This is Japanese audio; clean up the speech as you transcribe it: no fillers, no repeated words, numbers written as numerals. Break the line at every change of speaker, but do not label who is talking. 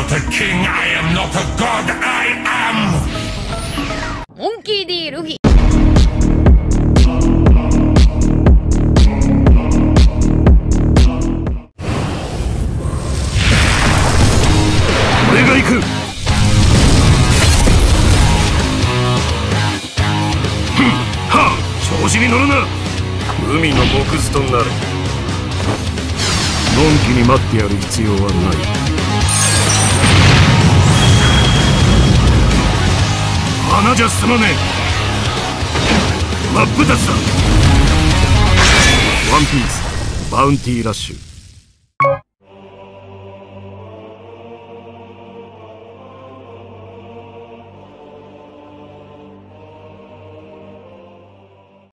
not a king, I am not a god, I am
モンキー D ルフィ。
俺が行く。はあ、調子に乗るな。海の木図となれ。のんきに待ってやる必要はない。花じゃ済まねえ。真っ二つだ。ワンピースバウンティーラッシュ。